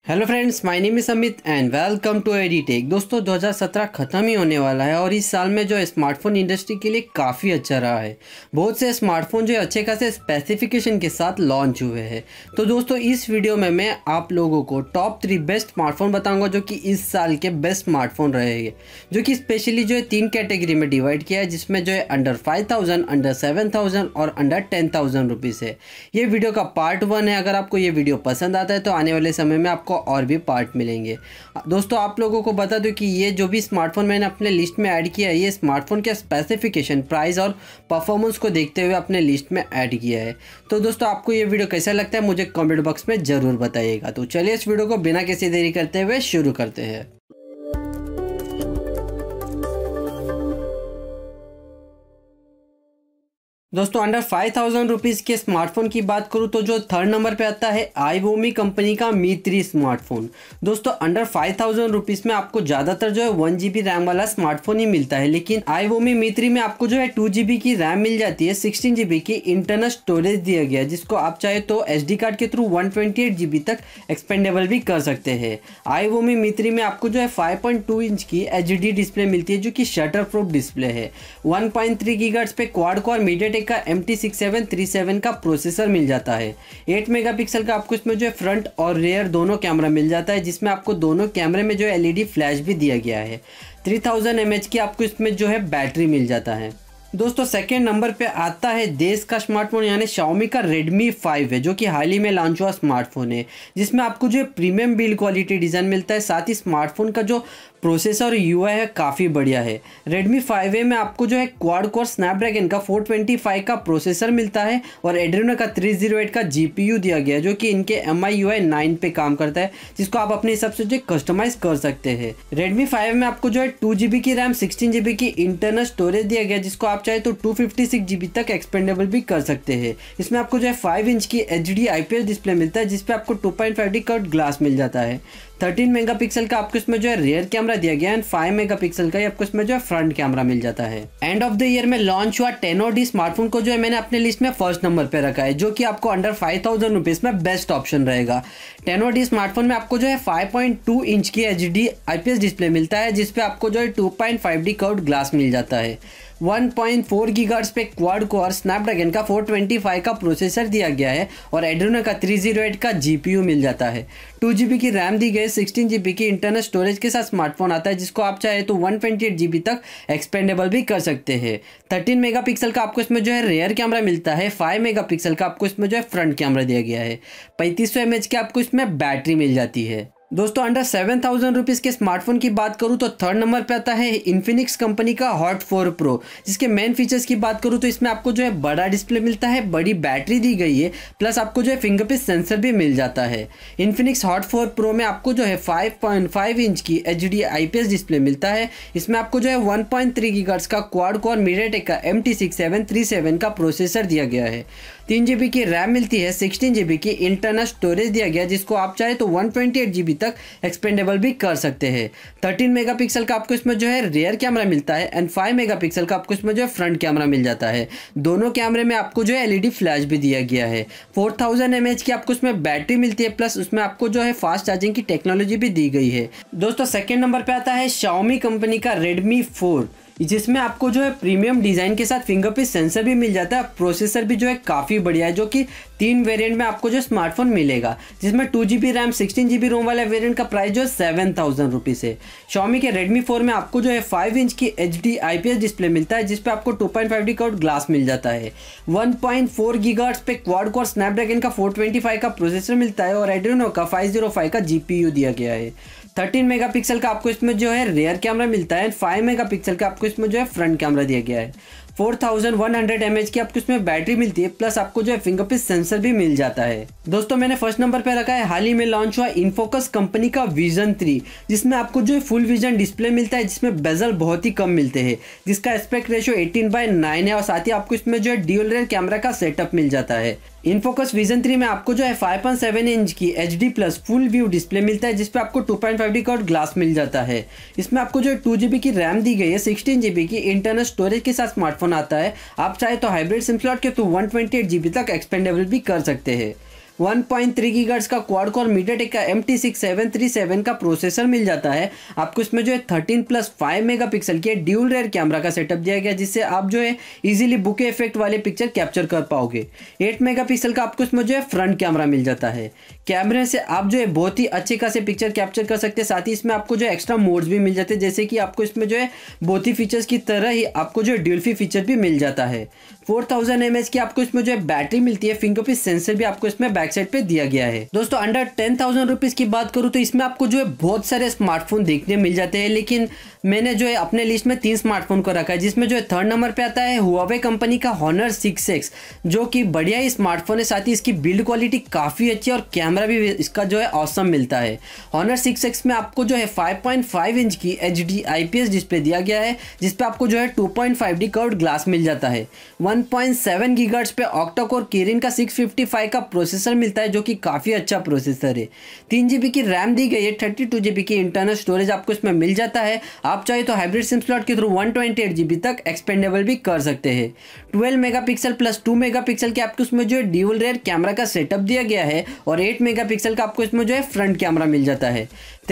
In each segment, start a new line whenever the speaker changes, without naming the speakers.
Hello friends, my name is Amit and welcome to ADTech. दोस्तों 2017 ख़त्म ही होने वाला है और इस साल में जो स्मार्टफोन इंडस्ट्री के लिए काफ़ी अच्छा रहा है। बहुत से स्मार्टफोन जो अच्छे खासे स्पेसिफिकेशन के साथ लॉन्च हुए हैं। तो दोस्तों इस वीडियो में मैं आप लोगों को टॉप 3 बेस्ट स्मार्टफोन बताऊंगा जो कि इस साल के बेस्ट स्मार्टफोन रहेंगे, जो कि स्पेशली जो है 3 कैटेगरी में डिवाइड किया है, जिसमें जो है अंडर 5000, अंडर 7000 और अंडर 10,000 रुपीज़ है। ये वीडियो का पार्ट 1 है। अगर आपको ये वीडियो पसंद आता है तो आने वाले समय में आपको और भी पार्ट मिलेंगे। दोस्तों आप लोगों को बता दूं कि ये जो भी स्मार्टफोन मैंने अपने लिस्ट में ऐड किया है, ये स्मार्टफोन के स्पेसिफिकेशन, प्राइस और परफॉर्मेंस को देखते हुए अपने लिस्ट में ऐड किया है। तो दोस्तों आपको ये वीडियो कैसा लगता है मुझे कमेंट बॉक्स में ज़रूर बताइएगा। तो चलिए इस वीडियो को बिना किसी देरी करते हुए शुरू करते हैं। दोस्तों अंडर 5000 रुपीज़ के स्मार्टफोन की बात करूं तो जो थर्ड नंबर पे आता है iVoomi कंपनी का Mi 3 स्मार्टफोन। दोस्तों अंडर 5000 रुपीज़ में आपको ज़्यादातर जो है 1 GB रैम वाला स्मार्टफोन ही मिलता है, लेकिन iVoomi Mi 3 में आपको जो है 2 GB की रैम मिल जाती है, 16 GB की इंटरनल स्टोरेज दिया गया है, जिसको आप चाहे तो SD कार्ड के थ्रू 128 GB तक एक्सपेंडेबल भी कर सकते हैं। iVoomi Mi 3 में आपको जो है 5.2 इंच की HD डिस्प्ले मिलती है, जो कि शटर प्रूफ डिस्प्ले है। 1.3 GHz पे क्वाड कोर मीडियाटेक का MT6737 का प्रोसेसर मिल जाता है। 8 मेगापिक्सल का आपको इसमें जो है फ्रंट और रियर दोनों कैमरा मिल जाता है, जिसमें आपको दोनों कैमरे में जो है LED फ्लैश भी दिया गया है। 3000 mAh की आपको इसमें जो है बैटरी मिल जाता है। दोस्तों सेकेंड नंबर पे आता है देश का स्मार्टफोन यानी Xiaomi का Redmi 5 है, जो कि हाल ही में लॉन्च हुआ स्मार्टफोन है, जिसमें आपको जो है प्रीमियम बिल्ड क्वालिटी डिज़ाइन मिलता है। साथ ही स्मार्टफोन का जो प्रोसेसर और UI है काफ़ी बढ़िया है। Redmi 5A में आपको जो है क्वाड कोर स्नैपड्रैगन का 425 का प्रोसेसर मिलता है और एड्रीनो का 308 का GPU दिया गया है, जो कि इनके MIUI 9 पे काम करता है, जिसको आप अपने हिसाब से जो कस्टमाइज कर सकते हैं। Redmi 5 में आपको जो है 2 GB की रैम, 16 GB की इंटरनल स्टोरेज दिया गया है, जिसको आप चाहे तो 256 GB तक एक्सपेंडेबल भी कर सकते हैं। इसमें आपको जो है 5 इंच की HD IPS डिस्प्ले मिलता है, जिसपे आपको 2.5D कर्व्ड ग्लास मिल जाता है। 13 मेगापिक्सल का आपको इसमें जो है रियर कैमरा दिया गया है, 5 मेगापिक्सल का आपको इसमें जो है फ्रंट कैमरा मिल जाता है। एंड ऑफ द ईयर में लॉन्च हुआ Tenno-D स्मार्टफोन को जो है मैंने अपने लिस्ट में फर्स्ट नंबर पे रखा है, जो कि आपको अंडर 5000 रुपीज़ में बेस्ट ऑप्शन रहेगा। Tenno-D स्मार्टफोन में आपको जो है 5.2 इंच की HD IPS डिस्प्ले मिलता है, जिसपे आपको जो है 2.5D कर्व्ड ग्लास मिल जाता है। 1.4 GHz पे क्वाड कोर स्नैपड्रैगन का 425 का प्रोसेसर दिया गया है और एड्रीनो का 308 का GPU मिल जाता है। 2 GB की रैम दी गई, 16 GB की इंटरनल स्टोरेज के साथ स्मार्टफोन आता है, जिसको आप चाहे तो 128 GB तक एक्सपेंडेबल भी कर सकते हैं। 13 मेगापिक्सल का आपको इसमें जो है रियर कैमरा मिलता है, 5 मेगापिक्सल का आपको इसमें जो है फ्रंट कैमरा दिया गया है। 3500 mAh की आपको इसमें बैटरी मिल जाती है। दोस्तों अंडर 7000 रुपीज़ के स्मार्टफोन की बात करूं तो थर्ड नंबर पे आता है इन्फिनिक्स कंपनी का हॉट 4 प्रो, जिसके मेन फीचर्स की बात करूं तो इसमें आपको जो है बड़ा डिस्प्ले मिलता है, बड़ी बैटरी दी गई है, प्लस आपको जो है फिंगरप्रिंट सेंसर भी मिल जाता है। इन्फिनिक्स हॉट 4 प्रो में आपको जो है 5.5 इंच की HD IPS डिस्प्ले मिलता है। इसमें आपको जो है 1.3 GHz का क्वाड कोर मीडियाटेक का MT6737 का प्रोसेसर दिया गया है। 3 GB की रैम मिलती है, 16 GB की इंटरनल स्टोरेज दिया गया, जिसको आप चाहे तो 128 GB तक एक्सपेंडेबल भी कर सकते हैं। 13 मेगापिक्सल का आपको इसमें जो है रियर कैमरा मिलता है एंड 5 मेगापिक्सल का आपको इसमें जो है फ्रंट कैमरा मिल जाता है। दोनों कैमरे में आपको जो है LED फ्लैश भी दिया गया है। 4000 mAh की आपको इसमें बैटरी मिलती है, प्लस उसमें आपको जो है फास्ट चार्जिंग की टेक्नोलॉजी भी दी गई है। दोस्तों सेकेंड नंबर पे आता है Xiaomi कंपनी का Redmi 4, जिसमें आपको जो है प्रीमियम डिज़ाइन के साथ फिंगरप्रिंट सेंसर भी मिल जाता है। प्रोसेसर भी जो है काफ़ी बढ़िया है, जो कि 3 वेरिएंट में आपको जो स्मार्टफोन मिलेगा, जिसमें 2 GB रैम, 16 GB रोम वाला वेरिएंट का प्राइस जो है 7000 रुपीज़ है। Xiaomi के Redmi 4 में आपको जो है 5 इंच की HD IPS डिस्प्ले मिलता है, जिसपे आपको 2.5D कर्व्ड ग्लास मिल जाता है। 1.4 GHz पे क्वाड कोर स्नैपड्रैगन का 425 का प्रोसेसर मिलता है और एड्रीनो का 505 का GPU दिया गया है। 13 मेगापिक्सल का आपको इसमें जो है रियर कैमरा मिलता है, 5 मेगापिक्सल का आपको इसमें जो है फ्रंट कैमरा दिया गया है। 4100 mAh की आपको इसमें बैटरी मिलती है, प्लस आपको जो है फिंगरप्रिंट सेंसर भी मिल जाता है। दोस्तों मैंने फर्स्ट नंबर पे रखा है हाल ही में लॉन्च हुआ इनफोकस कंपनी का विजन 3, जिसमें आपको जो है फुल विजन डिस्प्ले मिलता है, जिसमें बेजल बहुत ही कम मिलते हैं, जिसका एस्पेक्ट रेशियो 18:9 है और साथ ही आपको इसमें जो है ड्यूल रेयर कैमरा का सेटअप मिल जाता है। इनफोकस विजन 3 में आपको जो है 5.7 इंच की HD plus full view display मिलता है, जिसपे आपको 2.5D कर्व्ड ग्लास मिल जाता है। इसमें आपको जो है 2 GB की रैम दी गई है, 16 GB की इंटरनल स्टोरेज के साथ स्मार्टफोन आता है। आप चाहे तो हाइब्रिड सिम स्लॉट के तो 128 GB तक एक्सपेंडेबल भी कर सकते हैं। 1.3 गीगाहर्ट्ज़ का क्वाड कोर मीडियाटेक का MT6737 का प्रोसेसर मिल जाता है। आपको इसमें जो है 13+5 मेगापिक्सल के ड्यूल रेयर कैमरा का सेटअप दिया गया, जिससे आप जो है इजीली बुके इफेक्ट वाले पिक्चर कैप्चर कर पाओगे। 8 मेगापिक्सल का आपको इसमें जो है फ्रंट कैमरा मिल जाता है। कैमरे से आप जो है बहुत ही अच्छे खासे पिक्चर कैप्चर कर सकते हैं। साथ ही इसमें आपको जो एक्स्ट्रा मोड्स भी मिल जाते हैं, जैसे कि आपको इसमें जो है बहुत ही फीचर्स की तरह ही आपको जो है ड्यूल्फी फीचर भी मिल जाता है। 4000 mAh की आपको इसमें जो है बैटरी मिलती है। फिंगरप्रिंट सेंसर भी आपको इसमें बैक साइड पे दिया गया है। दोस्तों अंडर 10,000 रुपीज़ की बात करूँ तो इसमें आपको जो है बहुत सारे स्मार्टफोन देखने मिल जाते हैं, लेकिन मैंने जो है अपने लिस्ट में 3 स्मार्टफोन को रखा है, जिसमें जो है 3rd नंबर पे आता है हुआवे कंपनी का Honor 6X, जो कि बढ़िया ही स्मार्टफोन है। साथ ही इसकी बिल्ड क्वालिटी काफ़ी अच्छी है और कैमरा भी इसका जो है ऑसम मिलता है। Honor 6X में आपको जो है 5.5 इंच की HD IPS डिस्प्ले दिया गया है, जिसपे आपको जो है 2.5D कर्व्ड ग्लास मिल जाता है। 1.7 गीगाहर्ट्ज़ पे ऑक्टा कोर किरिन का 655 का प्रोसेसर मिलता है, जो कि काफ़ी अच्छा प्रोसेसर है। 3 GB की रैम दी गई है। 32 GB की इंटरनल स्टोरेज आपको इसमें मिल जाता है। आप चाहे तो हाइब्रिड सिम स्लॉट के थ्रू 128 GB तक एक्सपेंडेबल भी कर सकते हैं। 12 मेगापिक्सल प्लस 2 मेगापिक्सल के आपको इसमें जो है ड्यूल रेयर कैमरा का सेटअप दिया गया है और 8 मेगापिक्सल का आपको इसमें जो है फ्रंट कैमरा मिल जाता है।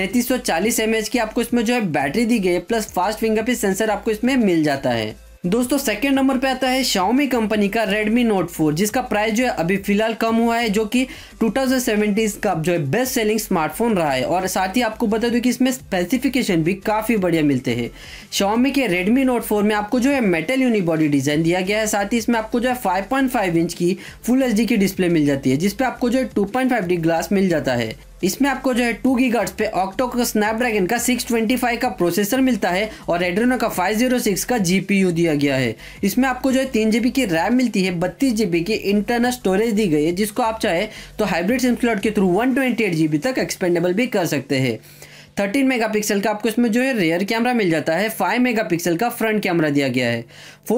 3340 mAh की आपको इसमें जो है बैटरी दी गई है, प्लस फास्ट फिंगरप्रिंट सेंसर आपको इसमें मिल जाता है। दोस्तों सेकंड नंबर पे आता है Xiaomi कंपनी का Redmi Note 4, जिसका प्राइस जो है अभी फिलहाल कम हुआ है, जो कि 2017 का जो है बेस्ट सेलिंग स्मार्टफोन रहा है। और साथ ही आपको बता दूं कि इसमें स्पेसिफिकेशन भी काफ़ी बढ़िया मिलते हैं। Xiaomi के Redmi Note 4 में आपको जो है मेटल यूनिबॉडी डिज़ाइन दिया गया है। साथ ही इसमें आपको जो है 5.5 इंच की फुल HD की डिस्प्ले मिल जाती है, जिसपे आपको जो है 2.5D ग्लास मिल जाता है। इसमें आपको जो है 2 गीगाहर्ट्ज़ पे ऑक्टा कोर स्नैपड्रैगन का 625 का प्रोसेसर मिलता है और एड्रेनो का 506 का GPU दिया गया है। इसमें आपको जो है 3 GB की रैम मिलती है। 32 GB की इंटरनल स्टोरेज दी गई है, जिसको आप चाहे तो हाइब्रिड सिम स्लॉट के थ्रू 128 GB तक एक्सपेंडेबल भी कर सकते हैं। 13 मेगापिक्सल का आपको इसमें जो है रियर कैमरा मिल जाता है। 5 मेगापिक्सल का फ्रंट कैमरा दिया गया है।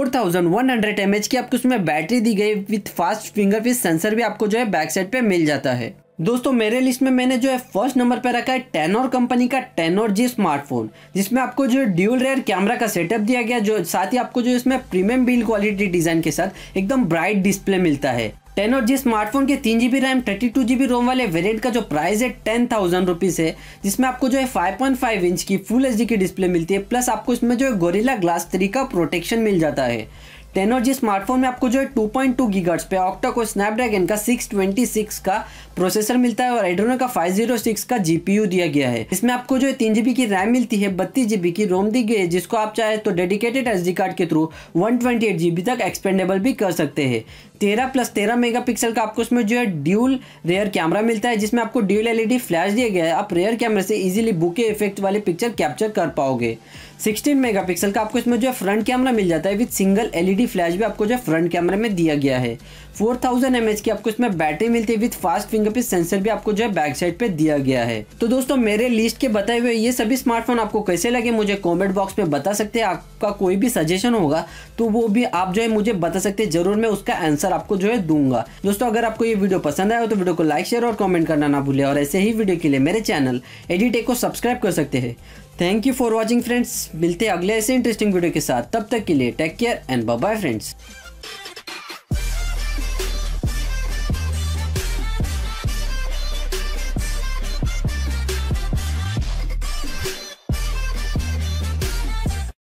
4100 mAh की आपको इसमें बैटरी दी गई विथ फास्ट फिंगरप्रिंट सेंसर भी आपको जो है बैक साइड पे मिल जाता है। दोस्तों मेरे लिस्ट में मैंने जो है फर्स्ट नंबर पे रखा है Tenor कंपनी का Tenor G स्मार्टफोन, जिसमें आपको जो ड्यूल रेयर कैमरा का सेटअप दिया गया, जो साथ ही आपको जो इसमें प्रीमियम बिल्ड क्वालिटी डिज़ाइन के साथ एकदम ब्राइट डिस्प्ले मिलता है। Tenor G स्मार्टफोन के 3 GB रैम 32 GB रोम वाले वेरिएंट का जो प्राइस है 10,000 रुपीज़ है, जिसमें आपको जो है 5.5 इंच की फुल HD की डिस्प्ले मिलती है, प्लस आपको इसमें जो है गोरिल्ला ग्लास 3 का प्रोटेक्शन मिल जाता है। Tenor G स्मार्टफोन में आपको जो है 2.2 गीगाहर्ट्ज़ पे ऑक्टा कोर स्नैपड्रैगन का 626 का प्रोसेसर मिलता है और एड्रेनो का 506 का GPU दिया गया है। इसमें आपको जो है 3 GB की रैम मिलती है। 32 GB की रोम दी गई है, जिसको आप चाहे तो डेडिकेटेड SD कार्ड के थ्रू 128 GB तक एक्सपेंडेबल भी कर सकते हैं। 13+13 मेगापिक्सल का आपको इसमें जो है ड्यूल रेयर कैमरा मिलता है, जिसमें आपको ड्यूल LED फ्लैश दिया गया है। आप रेयर कैमरे से इजीली बुके इफेक्ट वाले पिक्चर कैप्चर कर पाओगे। 16 मेगापिक्सल का आपको इसमें जो है फ्रंट कैमरा मिल जाता है विद सिंगल LED फ्लैश भी आपको जो है फ्रंट कैमरे में दिया गया है। 4000 mAh की आपको इसमें बैटरी मिलती है विद फास्ट फिंगरप्रिंट सेंसर भी आपको जो है बैक साइड पे दिया गया है। तो दोस्तों मेरे लिस्ट के बताए हुए ये सभी स्मार्टफोन आपको कैसे लगे मुझे कमेंट बॉक्स में बता सकते हैं। आपका कोई भी सजेशन होगा तो वो भी आप जो है मुझे बता सकते हैं, जरूर मैं उसका आंसर आपको जो है दूंगा। दोस्तों अगर आपको ये वीडियो पसंद आया हो तो वीडियो को लाइक शेयर और कमेंट करना ना भूलें, और ऐसे ही वीडियो के लिए मेरे चैनल एडिटेक को सब्सक्राइब कर सकते हैं। Thank you for watching friends. मिलते हैं अगले ऐसे इंटरेस्टिंग वीडियो के साथ, तब तक के लिए take care and bye bye friends.